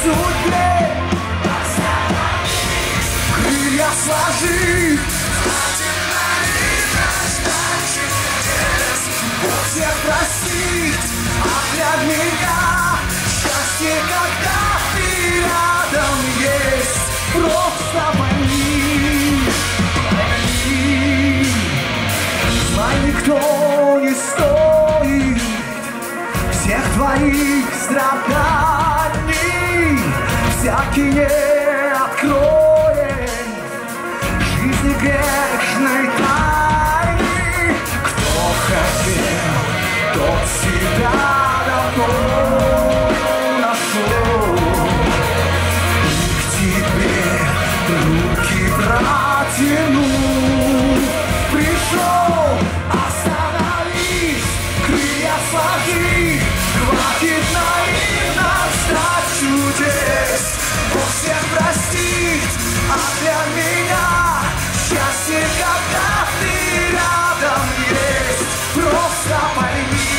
судьбе. Крылья сложи, Бог всех простит, а для меня счастье, когда ты рядом есть. Просто пойми, знай, никто не стоит всех твоих страданий, всякий не откроет жизни грешной тайны. Кто хотел, тот себя давно нашел, и к тебе руки протянул. Пришел, остановись, крылья сложи, хватит наивно ждать чудес. Бог всех простит, а для меня счастье, когда ты рядом есть. Просто пойми,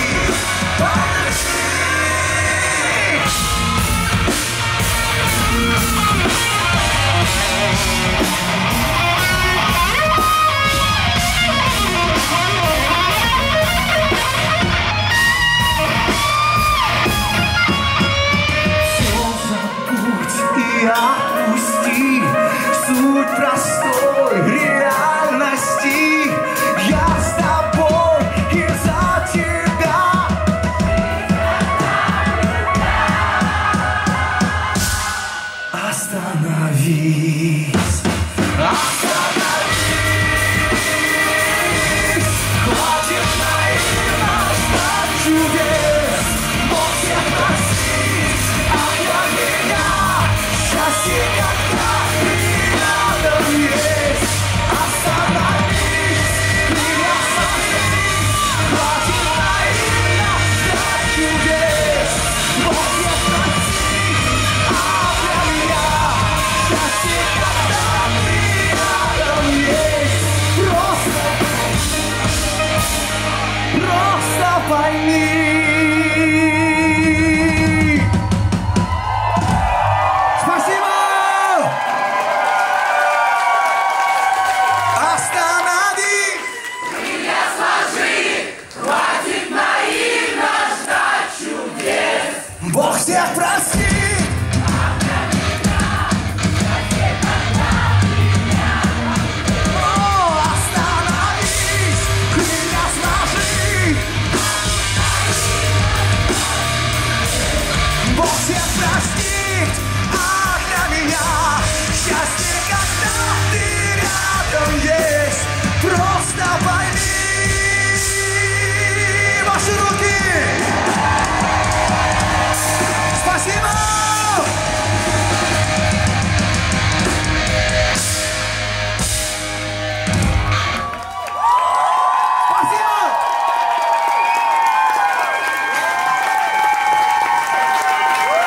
отпусти суть простой реальности. Я с тобой и за тебя. Остановись, остановись.